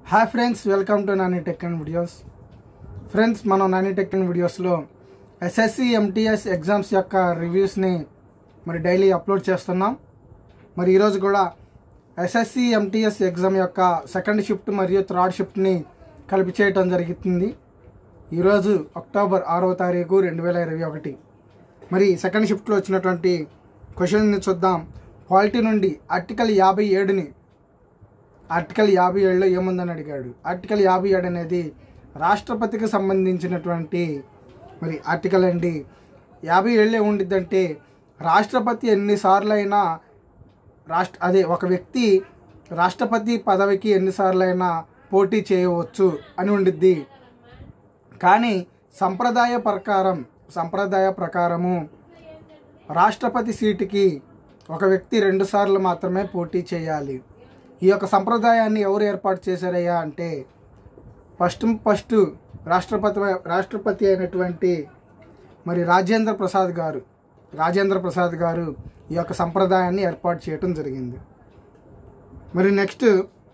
Hi friends, welcome to Nani tech and videos. Friends, మనం Nani tech and వీడియోస్లో SSC MTS exams యొక్క రివ్యూస్ని daily upload చేస్తున్నాం. ఈరోజు కూడా ఎస్ఎస్సి ఎంటీఎస్ ఎగ్జామ్ యొక్క సెకండ్ షిఫ్ట్ మరియు థర్డ్ షిఫ్ట్ని కలిపి చేయటం జరుగుతుంది. ఈరోజు అక్టోబర్ 6వ తారీఖు 2021. సెకండ్ షిఫ్ట్లో వచ్చినటువంటి క్వశ్చన్ని చూద్దాం. పాలిటీ నుండి ఆర్టికల్ 57ని ఆర్టికల్ 57లో ఏముందని అడిగాడు. ఆర్టికల్ 57 అనేది రాష్ట్రపతికి సంబంధించినటువంటి ఆర్టికల్ అండి. 57లో ఏముండిద్దంటే రాష్ట్రపతి ఎన్నిసార్లు అయినా ఒక వ్యక్తి రాష్ట్రపతి పదవికి ఎన్నిసార్లైనా పోటీ చేయవచ్చు అని ఉండిద్ది. కానీ సంప్రదాయ ప్రకారము రాష్ట్రపతి సీటుకి ఒక వ్యక్తి 2 సార్లు మాత్రమే పోటీ చేయాలి. ఈ యొక్క సంప్రదాయాన్ని ఎవరు ఏర్పాటు చేశారయ్యా అంటే ఫస్ట్ రాష్ట్రపతి అయినటువంటి రాజేంద్ర ప్రసాద్ గారు ఈ యొక్క సంప్రదాయాన్ని ఏర్పాటు చేయటం జరిగింది. నెక్స్ట్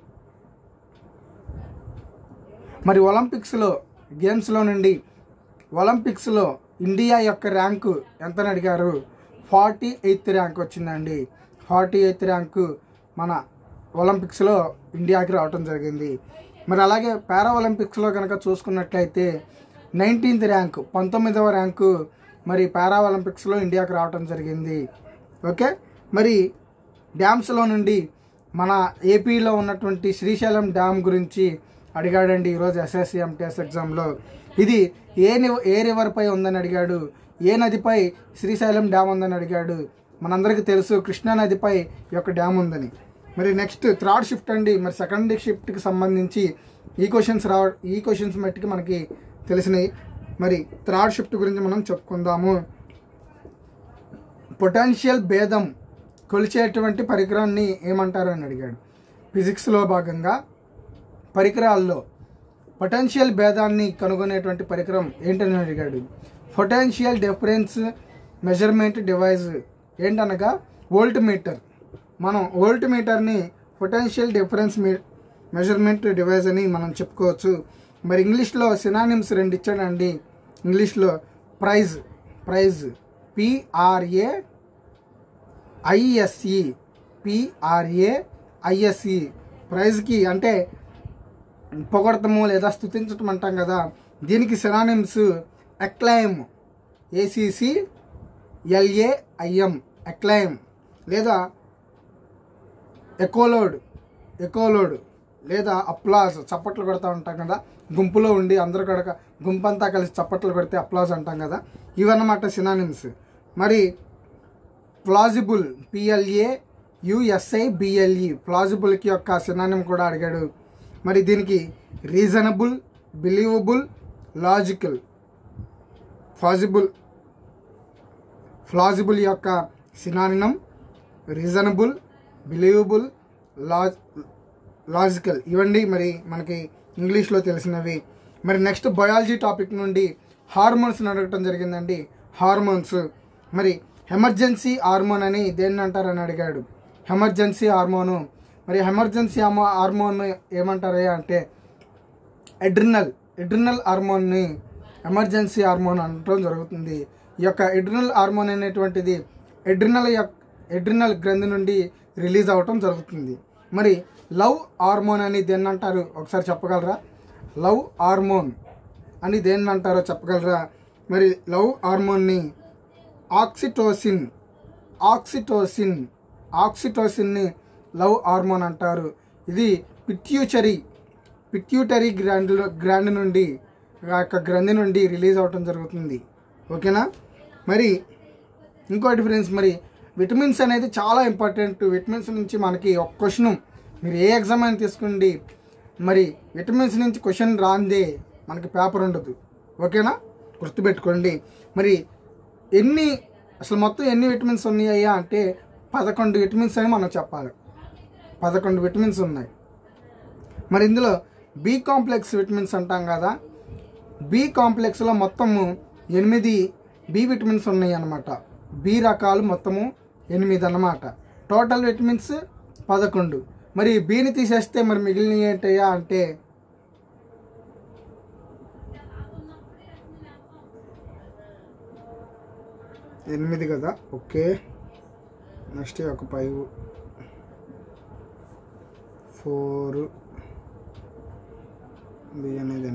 ఒలింపిక్స్లో గేమ్స్లో నుండి ఒలింపిక్స్లో ఇండియా యొక్క ర్యాంకు ఎంతని అడిగారు. 48th ర్యాంక్ వచ్చిందండి. 48th ర్యాంకు మన ఒలింపిక్స్లో ఇండియాకి రావటం జరిగింది. అలాగే పారా ఒలింపిక్స్లో కనుక చూసుకున్నట్లయితే 19th ర్యాంకు 19వ ర్యాంకు పారా ఒలింపిక్స్లో ఇండియాకి రావటం జరిగింది. ఓకే, డ్యామ్స్లో నుండి మన ఏపీలో ఉన్నటువంటి శ్రీశైలం డ్యామ్ గురించి అడిగాడండి ఈరోజు ఎస్ఎస్సి ఎంటీఎస్ ఎగ్జామ్లో. ఇది ఏ రివర్పై ఉందని అడిగాడు. ఏ నదిపై శ్రీశైలం డ్యామ్ ఉందని అడిగాడు. మనందరికీ తెలుసు కృష్ణా నదిపై ఈ యొక్క డ్యామ్ ఉందని. నెక్స్ట్ థర్డ్ షిఫ్ట్ అండి. సెకండ్ షిఫ్ట్కి సంబంధించి ఈ క్వశ్చన్స్ మట్టికి మనకి తెలిసినాయి. థర్డ్ షిఫ్ట్ గురించి మనం చెప్పుకుందాము. పొటెన్షియల్ భేదం కొలిచేటువంటి పరికరాన్ని ఏమంటారు అని అడిగాడు. ఫిజిక్స్లో భాగంగా పరికరాల్లో పొటెన్షియల్ భేదాన్ని కనుగొనేటువంటి పరికరం ఏంటని అడిగాడు. పొటెన్షియల్ డిఫరెన్స్ మెజర్మెంట్ డివైస్ ఏంటనగా వోల్ట్ మీటర్. మనం వోల్ట్ మీటర్ని పొటెన్షియల్ డిఫరెన్స్ మెజర్మెంట్ డివైస్ అని మనం చెప్పుకోవచ్చు. ఇంగ్లీష్లో సినానిమ్స్ 2 ఇచ్చాడండి. ఇంగ్లీష్లో ప్రైజ్ PRAISE ప్రైజ్కి అంటే పొగడతము లేదా స్తుతించటం అంటాం కదా. దీనికి సినానిమ్స్ అక్లైమ్ ACCLAIM అక్లైమ్ లేదా ఎకోలోడ్ లేదా అప్లాజ్ చప్పట్లు కొడతా ఉంటాం కదా. గుంపులో ఉండి అందరూ కూడా గుంపంతా కలిసి చప్పట్లు కొడితే అప్లాజ్ అంటాం కదా. ఇవన్నమాట సినానిమ్స్. ప్లాజిబుల్ PLAUSIBLE ప్లాజిబుల్కి యొక్క సినానిమ్ కూడా అడిగాడు. దీనికి రీజనబుల్, బిలీవబుల్, లాజికల్. ప్లాజిబుల్ యొక్క సినానిమ్ రీజనబుల్, బిలీవబుల్, లాజికల్. ఇవండి మనకి ఇంగ్లీష్లో తెలిసినవి. నెక్స్ట్ బయాలజీ టాపిక్ నుండి హార్మోన్స్ అడగటం జరిగిందండి. హార్మోన్స్ ఎమర్జెన్సీ హార్మోన్ అని దేన్ని అంటారని అడిగాడు. ఎమర్జెన్సీ హార్మోను ఎమర్జెన్సీ హార్మోన్ ఏమంటారు అంటే ఎడ్రినల్ హార్మోన్ని ఎమర్జెన్సీ హార్మోన్ అనటం జరుగుతుంది. ఈ యొక్క ఎడ్రినల్ హార్మోన్ అనేటువంటిది ఎడ్రినల్ గ్రంథి నుండి రిలీజ్ అవ్వటం జరుగుతుంది. లవ్ హార్మోన్ అని దేన్ని అంటారు ఒకసారి చెప్పగలరా. లవ్ హార్మోన్ అని దేన్ని అంటారో చెప్పగలరా. లవ్ హార్మోన్ని ఆక్సిటోసిన్ని లవ్ హార్మోన్ అంటారు. ఇది పిట్యూటరీ గ్రాండ్ నుండి గ్రంథి నుండి రిలీజ్ అవ్వటం జరుగుతుంది. ఓకేనా. ఇంకోటి ఫ్రెండ్స్, విటమిన్స్ అనేది చాలా ఇంపార్టెంట్. విటమిన్స్ నుంచి మనకి ఒక క్వశ్చన్ మీరు ఏ ఎగ్జామ్ అని తీసుకోండి, విటమిన్స్ నుంచి క్వశ్చన్ రాందే మనకి పేపర్ ఉండదు. ఓకేనా, గుర్తుపెట్టుకోండి. మొత్తం ఎన్ని విటమిన్స్ ఉన్నాయ్యా అంటే 11 విటమిన్స్ అని మనం చెప్పాలి. 11 విటమిన్స్ ఉన్నాయి. ఇందులో బి కాంప్లెక్స్ విటమిన్స్ అంటాం కదా. బి కాంప్లెక్స్లో మొత్తము 8 బి విటమిన్స్ ఉన్నాయి అన్నమాట. బి రకాలు మొత్తము 8 అన్నమాట. Total vitamins 11. మరి బిని తీసేస్తే మరి మిగిలినవి ఏంటయ్యా అంటే ఎనిమిది కదా. ఓకే, నెక్స్ట్ ఒక 5 4 బి అనేది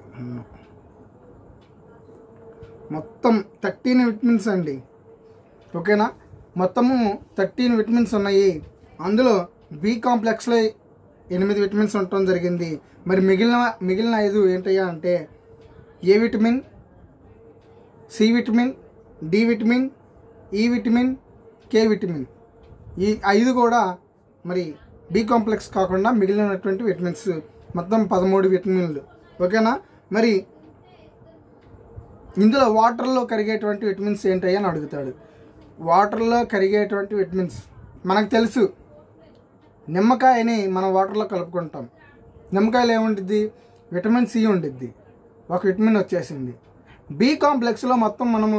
మొత్తం 13 విటమిన్స్ అండి. ఓకేనా, మొత్తము 13 విటమిన్స్ ఉన్నాయి. అందులో బి కాంప్లెక్స్లో 8 విటమిన్స్ ఉండటం జరిగింది. మరి మిగిలిన 5 ఏంటయ్యా అంటే A vitamin, C vitamin, D vitamin, E vitamin, K vitamin. ఈ 5 కూడా మరి బి కాంప్లెక్స్ కాకుండా మిగిలినటువంటి విటమిన్స్ మొత్తం 13 విటమిన్లు. ఓకేనా, మరి ఇందులో వాటర్లో కరిగేటువంటి విటమిన్స్ ఏంటయ్యా అని అడుగుతాడు. వాటర్లో కరిగేటువంటి విటమిన్స్ మనకు తెలుసు. నిమ్మకాయని మనం వాటర్లో కలుపుకుంటాం. నిమ్మకాయలో ఏముంటుంది, విటమిన్ సి ఉండిద్ది, ఒక విటమిన్ వచ్చేసింది. బి కాంప్లెక్స్లో మొత్తం మనము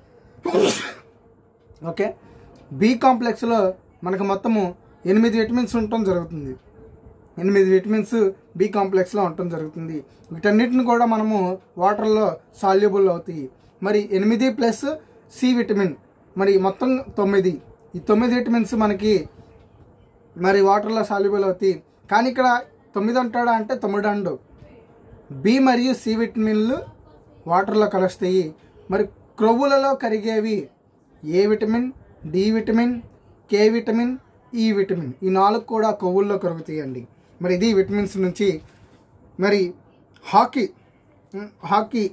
ఓకే, బి కాంప్లెక్స్లో మనకు మొత్తము 8 విటమిన్స్ ఉండటం జరుగుతుంది. 8 విటమిన్స్ బి కాంప్లెక్స్లో ఉండటం జరుగుతుంది. వీటన్నిటిని కూడా మనము వాటర్లో సాల్యుబుల్ అవుతాయి. మరి 8 ప్లస్ సి విటమిన్ మరి మొత్తం 9. ఈ 9 విటమిన్స్ మనకి మరి వాటర్లో సాల్యుబుల్ అవుతాయి. కానీ ఇక్కడ 9 అంటాడా అంటే 9 అండు. బి మరియు సి విటమిన్లు వాటర్లో కలుస్తాయి. మరి క్రొవ్వులలో కరిగేవి A vitamin, D vitamin, K vitamin, E vitamin. ఈ 4 కూడా కొవ్వుల్లో కరుగుతాయండి. మరి ఇది విటమిన్స్ నుంచి. మరి హాకీ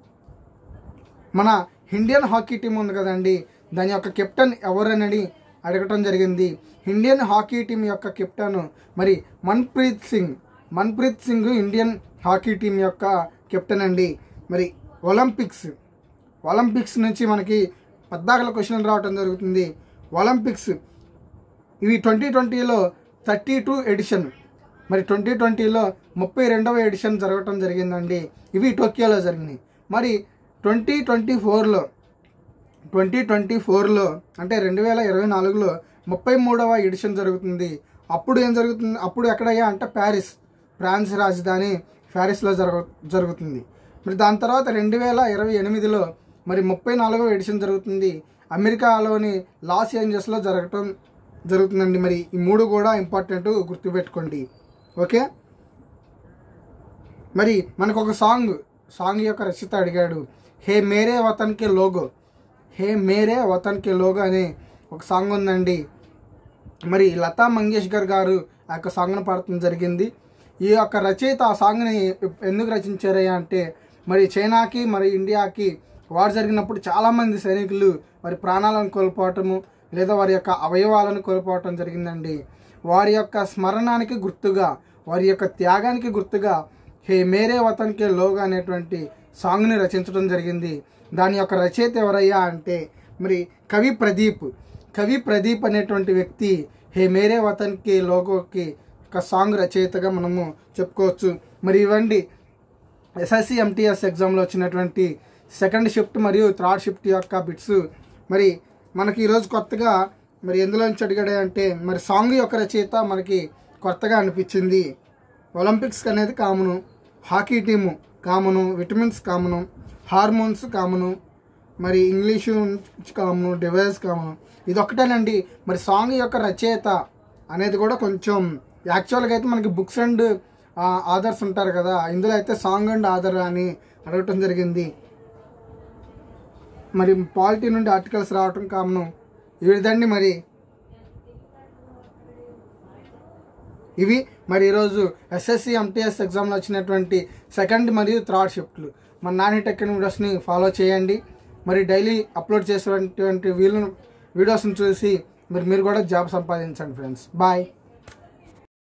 మన ఇండియన్ హాకీ టీం ఉంది కదండి, దాని యొక్క కెప్టెన్ ఎవరని అడగటం జరిగింది. ఇండియన్ హాకీ టీం యొక్క కెప్టెన్ మరి Manpreet Singh Indian hockey team యొక్క కెప్టెన్ అండి. మరి ఒలింపిక్స్ నుంచి మనకి 14 క్వశ్చన్లు రావటం జరుగుతుంది. ఒలింపిక్స్ ఇవి 2020లో 32 ఎడిషన్. మరి 2020లో 32వ ఎడిషన్ జరగటం జరిగిందండి. ఇవి టోక్యోలో జరిగినాయి. మరి 2024లో అంటే 2024లో 33వ ఎడిషన్ జరుగుతుంది. అప్పుడు ఏం జరుగుతుంది, అప్పుడు ఎక్కడయ్యా అంటే ఫ్రాన్స్ రాజధాని ప్యారిస్లో జరుగుతుంది. మరి దాని తర్వాత 2028లో మరి 34వ ఎడిషన్ జరుగుతుంది. అమెరికాలోని లాస్ ఏంజల్స్లో జరుగుతుందండి. మరి ఈ 3 కూడా ఇంపార్టెంట్, గుర్తుపెట్టుకోండి. ఓకే, మరి మనకు ఒక సాంగ్ యొక్క రచయిత అడిగాడు. హే మేరే వతన్ కే లోగో అనే ఒక సాంగ్ ఉందండి. మరి లతా మంగేష్కర్ గారు ఆ యొక్క సాంగ్ను పాడటం జరిగింది. ఈ యొక్క రచయిత ఆ సాంగ్ని ఎందుకు రచించారయ్యా అంటే మరి చైనాకి మరి ఇండియాకి వారు జరిగినప్పుడు చాలామంది సైనికులు వారి ప్రాణాలను కోల్పోవటము లేదా వారి యొక్క అవయవాలను కోల్పోవటం జరిగిందండి. వారి యొక్క స్మరణానికి గుర్తుగా, వారి యొక్క త్యాగానికి గుర్తుగా హే మేరే వతన్ కే లోగో అనేటువంటి సాంగ్ని రచించడం జరిగింది. దాని యొక్క రచయిత ఎవరయ్యా అంటే మరి కవి ప్రదీప్ అనేటువంటి వ్యక్తి హే మేరే వతన్ కే లోగోకి ఒక సాంగ్ రచయితగా మనము చెప్పుకోవచ్చు. మరి ఇవ్వండి ఎస్ఎస్సి ఎంటీఎస్ ఎగ్జామ్లో వచ్చినటువంటి సెకండ్ షిఫ్ట్ మరియు థర్డ్ షిఫ్ట్ యొక్క బిట్స్. మరి మనకి ఈరోజు కొత్తగా మరి ఎందులోంచి అడిగాడే అంటే మరి సాంగ్ యొక్క రచయిత మనకి కొత్తగా అనిపించింది. ఒలింపిక్స్ అనేది common, hockey team common, vitamins common, hormones common, మరి ఇంగ్లీషు కామను, డివైస్ కామను. ఇది ఒక్కటేనండి. మరి సాంగ్ యొక్క రచయిత అనేది కూడా కొంచెం యాక్చువల్గా అయితే మనకి బుక్స్ అండ్ ఆథర్స్ ఉంటారు కదా, ఇందులో అయితే సాంగ్ అండ్ ఆథర్ అని అడగటం జరిగింది. మరి పాలిటీ నుండి ఆర్టికల్స్ రావటం కామను. ఇవిదండి మరి ఇవి మరి ఈరోజు ఎస్ఎస్సి ఎంటీఎస్ ఎగ్జామ్లో వచ్చినటువంటి సెకండ్ మరియు థర్డ్ షిఫ్ట్లు. మన నాని టెక్ వీడియోస్ని ఫాలో చేయండి. మరి డైలీ అప్లోడ్ చేసేటువంటి వీడియోస్ని చూసి మీరు కూడా జాబ్ సంపాదించండి ఫ్రెండ్స్. బాయ్.